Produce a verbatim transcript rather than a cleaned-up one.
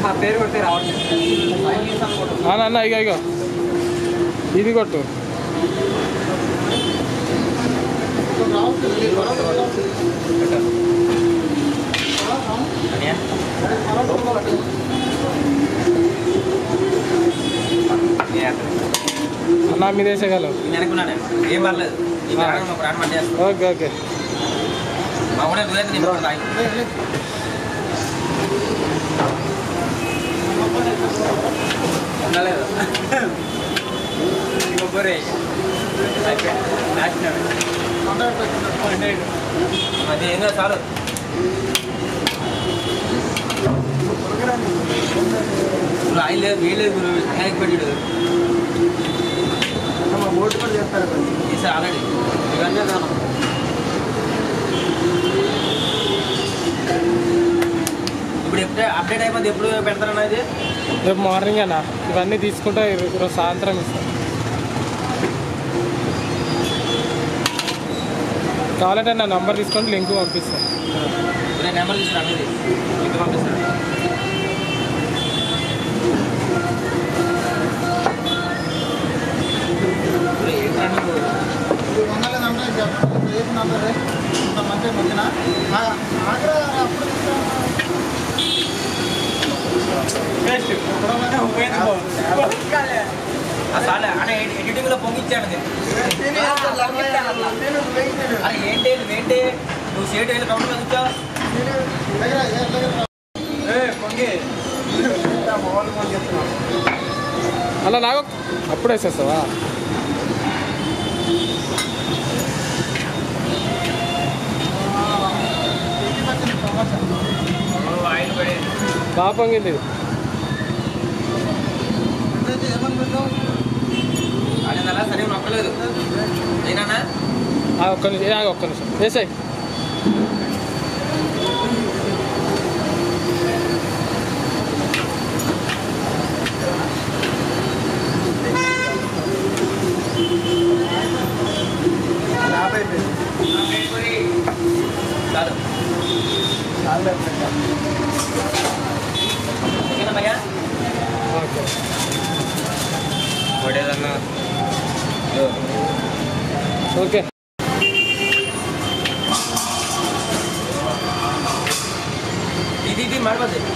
మా పేరు కొడితే రావట్లేదు అన్న ఇక ఇక ఇది కొట్టు అన్న మీద వేసేయగలవు ఏం పర్లేదు ఓకే ఓకే అది ఏం కాదు చాలు ఆయిల్ లేదు వీలేదు గురు వెనక్కి పెట్టాడు ఓటు కూడా చేస్తారు సార్ ఆల్రెడీ ఇవన్నీ కాను ఇప్పుడు ఎప్పుడు అప్డేట్ అయిపోతే ఎప్పుడు పెడతారన్నా ఇది రేపు మార్నింగ్ అన్న ఇవన్నీ తీసుకుంటే ఈరోజు సాయంత్రం ఇస్తాం కావాలంటే నా నెంబర్ తీసుకొని లింక్ పంపిస్తాను నేను నెంబర్ తీసుకున్నాను అనేది లింక్ పంపిస్తాను అసలు అనే ఎడిటింగ్ లో పొంగిచ్చాను అది ఏంటి ఏంటి నువ్వు సేట్ వెళ్ళి కౌంటర్ చూచావు పొంగి అలా నాకు అప్పుడు వేసేస్తావా బాగా పొంగింది అలా సరే నొక్కలేదు నేనా ఒక్క నిమిషం ఒక్క నిమిషం వేసాయి ఓకే ఇది ఇది ಮಾಡ್ಬೋದು